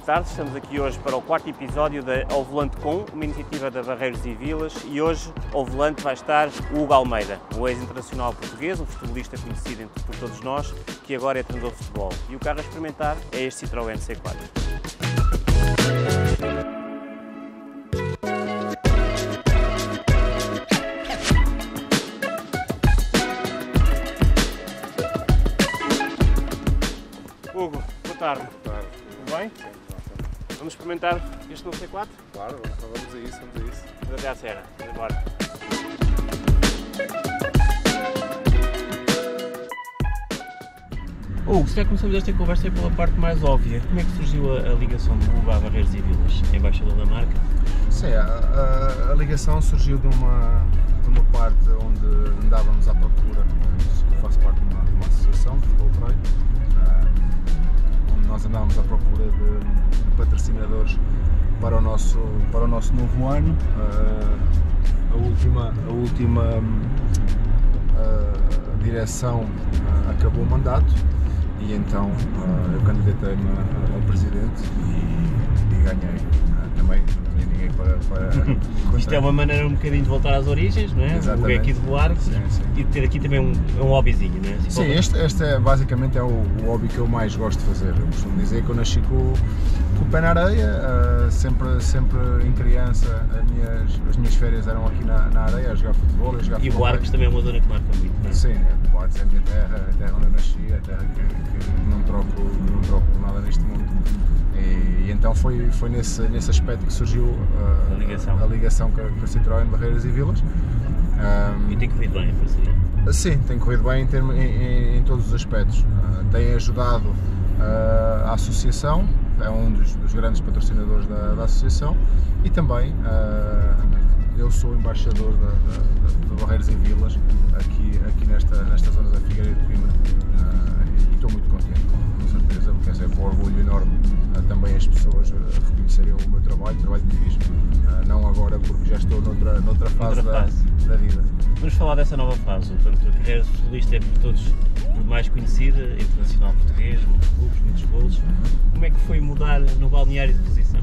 tarde, estamos aqui hoje para o quarto episódio da Ao Volante Com, uma iniciativa da Barreiros e Vilas, e hoje ao volante vai estar o Hugo Almeida, um ex-internacional português, um futebolista conhecido por todos nós, que agora é treinador de futebol. E o carro a experimentar é este Citroën C4. Hugo, boa tarde. Boa tarde. Tudo bem? Vamos experimentar este novo C4? Claro, vamos a isso, vamos a isso. Vamos até à serra, vamos embora. Hugo, se calhar começamos esta conversa pela parte mais óbvia. Como é que surgiu a ligação do Hugo à Barreiros e Vilas, embaixador da marca? Sim, a ligação surgiu de uma parte onde andávamos à procura. Eu faço parte de uma associação de futebol treino, onde nós andávamos à procura de patrocinadores para o nosso novo ano. A última direção acabou o mandato e então eu candidatei-me ao presidente e ganhei. Também não tinha ninguém para Isto é uma maneira um bocadinho de voltar às origens, não é? Exatamente. O Hugo é aqui de Buarque e de ter aqui também um hobbyzinho, não é? Assim, sim, este é basicamente o hobby que eu mais gosto de fazer. Eu costumo dizer que eu nasci com o pé na areia, sempre em criança as minhas férias eram aqui na areia, a jogar futebol, a jogar E futebol. Buarques também é uma zona que marca muito, não é? Sim, Buarques é a minha terra, a terra onde eu nasci, a terra que não troco por nada neste mundo. E então foi nesse aspecto que surgiu a ligação com a Citroën Barreiros e Vilas. E tem corrido bem a parceria? Sim, tem corrido bem em todos os aspectos. Tem ajudado a associação, é um dos grandes patrocinadores da associação, e também eu sou embaixador da Barreiros e Vilas aqui nesta zona da Figueira de Coimbra, e estou muito contente, com certeza, porque é sempre um orgulho enorme também as pessoas reconhecerem o meu trabalho que fiz, não agora porque já estou noutra fase da vida. Vamos falar dessa nova fase. Portanto, a carreira de futebolista é por todos mais conhecida, internacional português, muitos clubes, muitos golos. Como é que foi mudar no balneário de posição?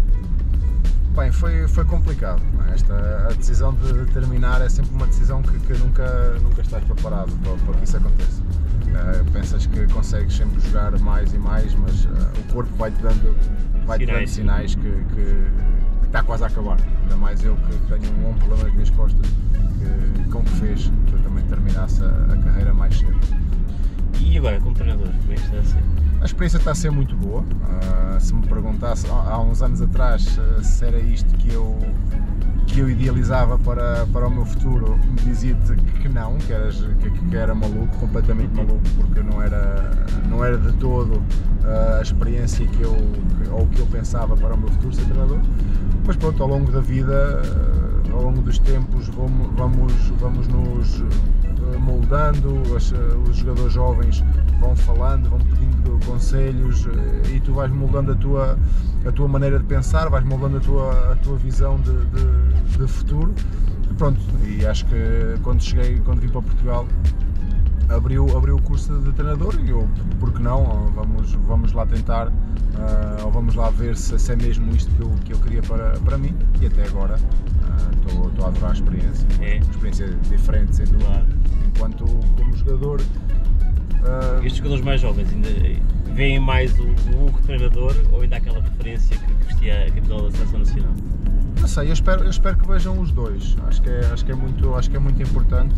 Bem, foi complicado. A decisão de terminar é sempre uma decisão que nunca estás preparado para que isso aconteça. Pensas que consegues sempre jogar mais e mais, mas o corpo vai-te dando sinais que está quase a acabar. Ainda mais eu que tenho um longo problema nas minhas costas, com que fez que eu também terminasse a carreira mais cedo. E agora, como treinador, como é que está a ser? A experiência está a ser muito boa. Se me perguntasse há uns anos atrás se era isto que eu idealizava para o meu futuro, me dizia-te que não, que era maluco, completamente maluco, porque não era de todo a experiência que eu pensava para o meu futuro ser treinador. Mas pronto, ao longo da vida, ao longo dos tempos, vamos nos moldando, os jogadores jovens vão falando, vão pedindo conselhos e tu vais moldando a tua maneira de pensar, vais moldando a tua visão de futuro. E pronto, e acho que quando vim para Portugal, abriu o curso de treinador e eu, por que não, vamos lá tentar, ou vamos lá ver se é mesmo isto que eu queria para mim, e até agora estou a adorar a experiência. É. Uma experiência diferente, sem dúvida. Claro. Enquanto como jogador... Estes jogadores mais jovens ainda veem mais o Hugo treinador ou ainda há aquela referência que vestia a camisola da Seleção Nacional? Não sei, eu espero que vejam os dois. Acho que é muito importante,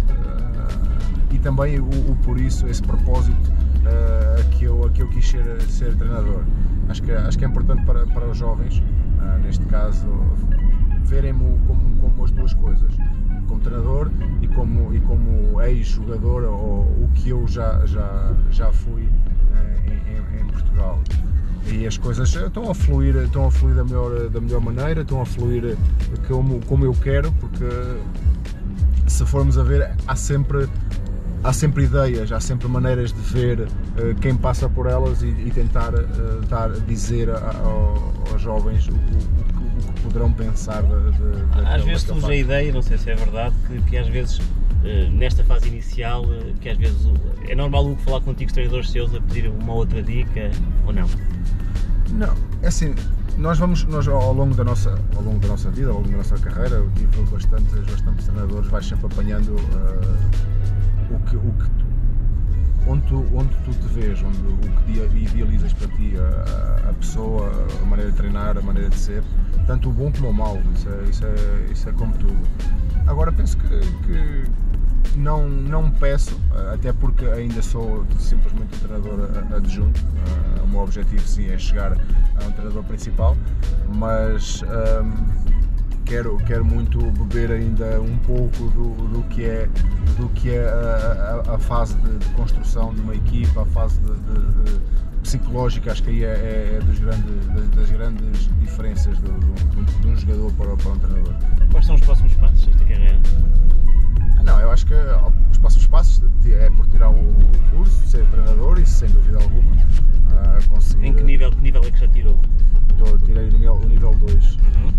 e também por isso, esse propósito que eu quis ser treinador. Acho que é importante para os jovens, neste caso, verem-me como as duas coisas, como treinador e como ex-jogador, ou o que eu já fui em Portugal. E as coisas estão a fluir da melhor maneira, estão a fluir como eu quero, porque se formos a ver, há sempre ideias, há sempre maneiras de ver quem passa por elas e tentar dizer aos jovens o que poderão pensar Às vezes surge a ideia, não sei se é verdade, que às vezes nesta fase inicial, que às vezes é normal o Hugo falar contigo, os treinadores seus, a pedir uma outra dica, ou não? Não, é assim, nós ao longo da nossa vida, ao longo da nossa carreira, eu tive bastantes treinadores, vais sempre apanhando onde tu te vês, o que idealizas para ti, a pessoa, a maneira de treinar, a maneira de ser, tanto o bom como o mau, isso é como tudo. Agora penso que não peço, até porque ainda sou simplesmente um treinador adjunto. O meu objetivo sim é chegar a um treinador principal, mas quero muito beber ainda um pouco do que é a fase de construção de uma equipa, a fase de psicológica. Acho que aí é das grandes diferenças de um jogador para um treinador. Quais são os próximos passos desta carreira? Não, eu acho que os próximos passos é por tirar o curso, ser treinador, isso sem dúvida alguma. Conseguir... Em que nível é que já tirou? Tirei o nível 2.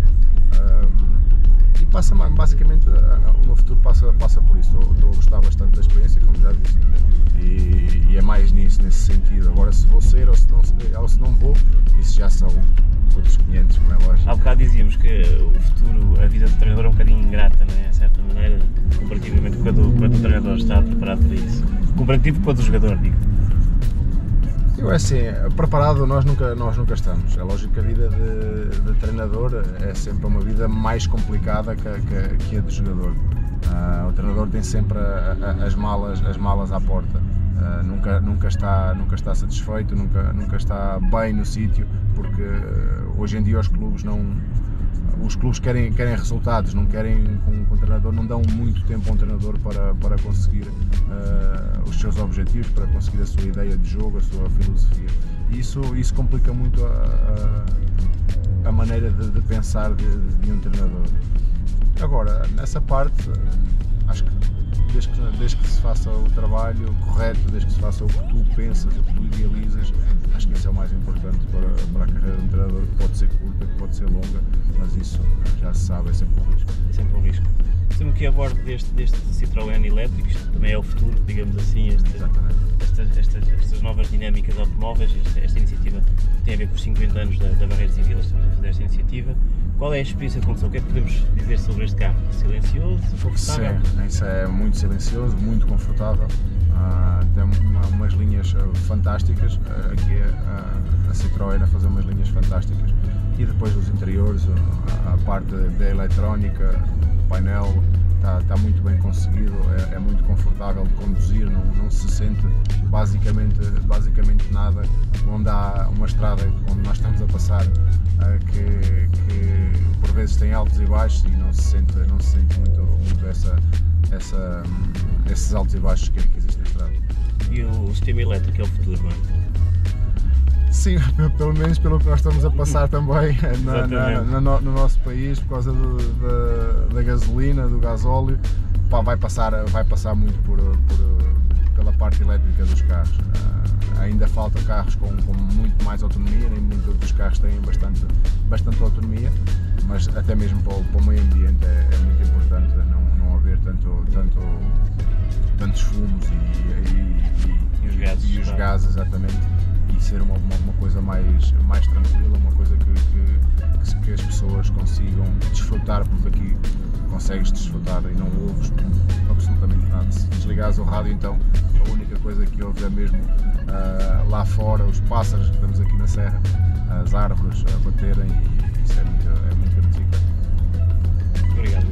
E basicamente o meu futuro passa por isso. Estou a gostar bastante da experiência, como já disse, e é mais nesse sentido. Agora, se vou ser ou se não vou, isso já são outros 500, como é lógico. Há bocado dizíamos que o futuro, a vida do treinador é um bocadinho ingrata, não é? De certa maneira, comparativamente com quando o treinador está preparado para isso. Comparativo com o do jogador, digo. Eu assim, preparado nós nunca estamos. É lógico que a vida de treinador é sempre uma vida mais complicada que a de jogador. O treinador tem sempre as malas à porta. Nunca está satisfeito, nunca está bem no sítio, porque hoje em dia os clubes querem resultados, não querem com o treinador, não dão muito tempo a um treinador para conseguir os seus objetivos, para conseguir a sua ideia de jogo, a sua filosofia. E isso complica muito a maneira de pensar de um treinador. Agora, nessa parte, acho que desde que se faça o trabalho correto, desde que se faça o que tu pensas, o que tu idealizas, acho que isso é o mais importante para a carreira de um treinador, que pode ser curta, que pode ser longa, mas isso já se sabe, é sempre um risco. É sempre um risco. Sempre que abordo deste Citroën elétrico, isto também é o futuro, digamos assim, estas novas dinâmicas automóveis, esta iniciativa tem a ver com os 50 anos da Barreiros e Vilas, estamos a fazer esta iniciativa. Qual é a experiência de condução? O que é que podemos dizer sobre este carro? Silencioso, confortável? Sim, isso é muito silencioso, muito confortável. Tem umas linhas fantásticas, aqui a Citroën a fazer umas linhas fantásticas, e depois os interiores, a parte da eletrónica, o painel está muito bem conseguido, é muito confortável de conduzir, não se sente basicamente nada, onde há uma estrada onde nós estamos a passar que por vezes tem altos e baixos, e não se sente muito esses altos e baixos que existem na estrada. E o sistema elétrico é o futuro, não é? Sim, pelo menos pelo que nós estamos a passar também no nosso país, por causa da gasolina, do gasóleo, vai passar muito pela parte elétrica dos carros. Ainda faltam carros com muito mais autonomia, nem muitos dos carros têm bastante autonomia, mas até mesmo para o meio ambiente é muito importante não haver tantos fumos e os gases, exatamente, e ser uma coisa mais tranquila, uma coisa que as pessoas consigam desfrutar, porque aqui consegues desfrutar e não ouves absolutamente nada. Se desligares o rádio, então a única coisa que ouves é mesmo lá fora os pássaros que estamos aqui na serra, as árvores a baterem, e isso é muito gratificante. Obrigado.